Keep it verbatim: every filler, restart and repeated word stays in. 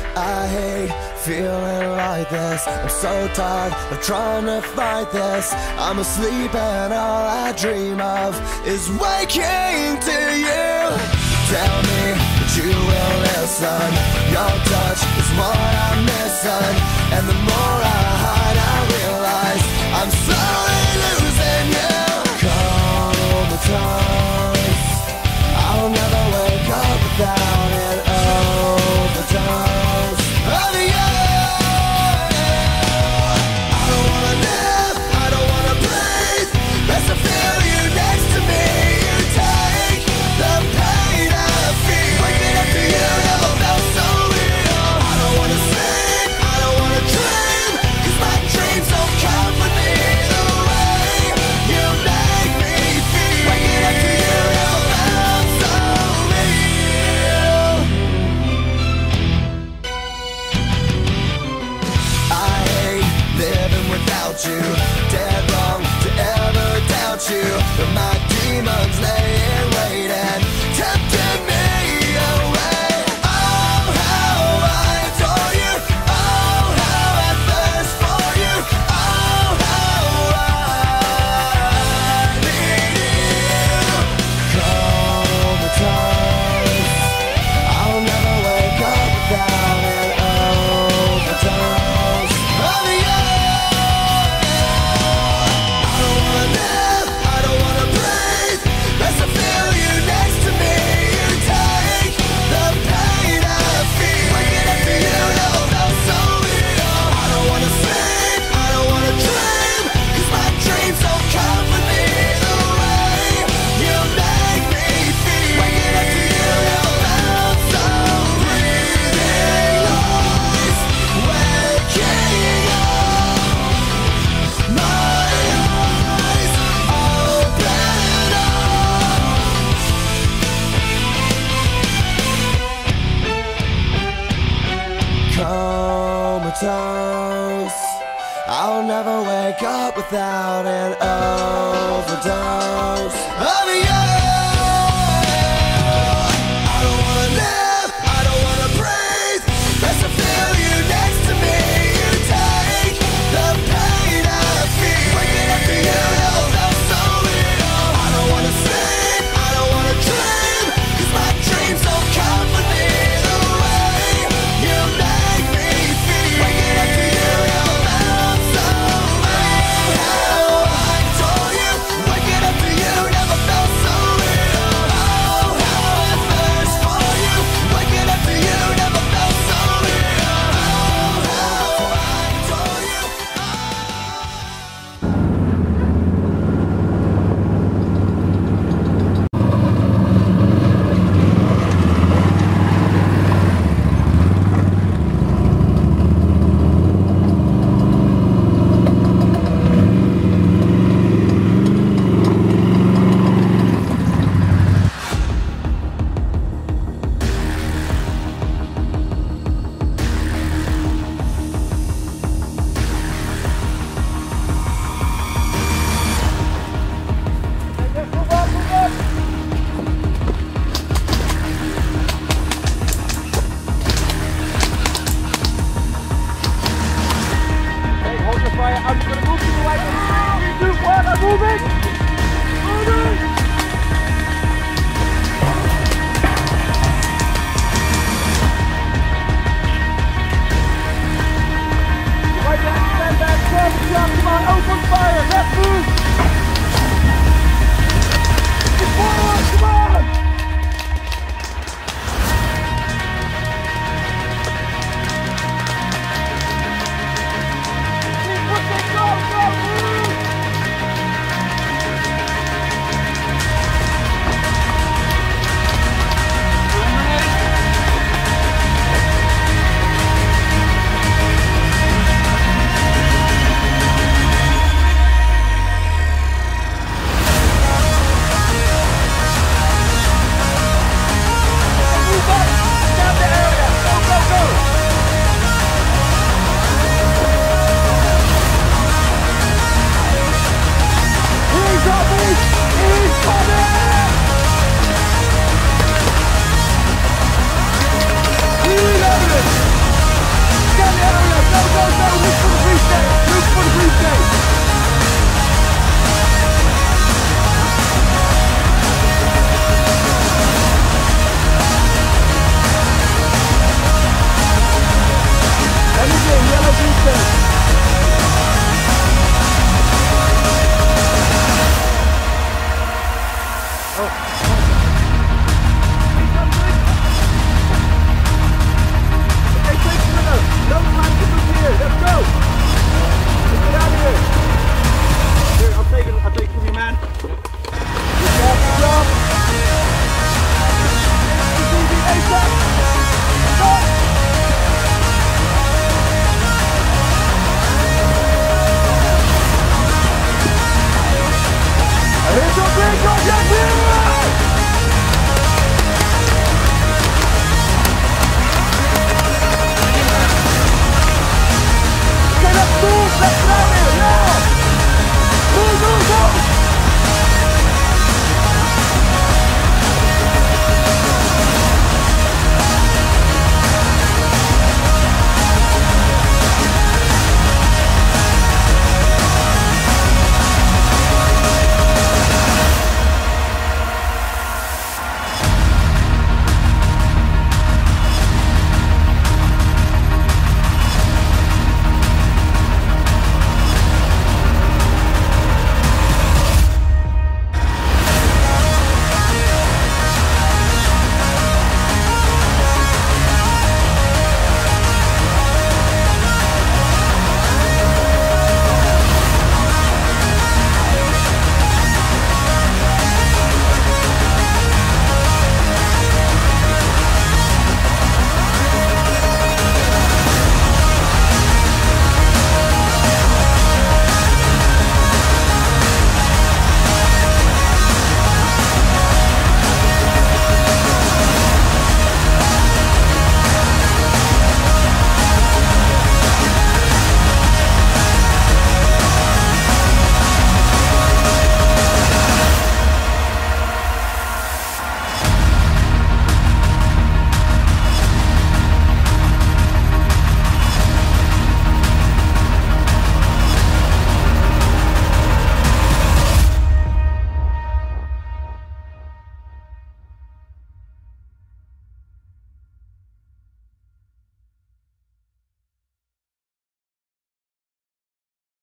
I hate feeling like this. I'm so tired of trying to fight this. I'm asleep and all I dream of is waking to you. Tell me that you will listen. Your touch is what I'm missing. And the more I hide, I realize I'm slowly losing you. Comatose, I'll never wake up without an overdose of you. I don't wanna live, I don't wanna breathe. Best to feel you next to me. You take the pain I feel. Waking up to you never felt so real. I don't wanna sleep, I don't wanna dream, 'cause my dreams don't comfort me the way you make me feel. Waking up to you never felt so real. I hate living without you. Dead wrong to ever doubt you. But my demons lay in wait and tempting me away. Oh, how I adore you. Oh, how I thirst for you. Oh, how I need you. Comatose, I'll never wake up without an overdose of you. I don't wanna live, I don't wanna breathe. Best to feel you next to me. You take the pain I feel. Waking up to you never felt so real. I don't wanna sleep, I don't wanna dream, 'cause my dreams don't comfort me the way you make me feel. Waking up to you never felt so breathing lies. Waking up, my eyes open up. Comatose, I'll never wake up without an overdose of you. I don't wanna live, I don't wanna breathe. Best to feel you next to me. You take the pain I feel. Waking up to you never felt so real. I don't wanna sleep, I don't wanna dream, 'cause my dreams don't comfort me the way you make me feel. Waking up to you never felt so real. How I adore you. Waking up to you never area. Go, go, go. Look for the replay. Look for the replay.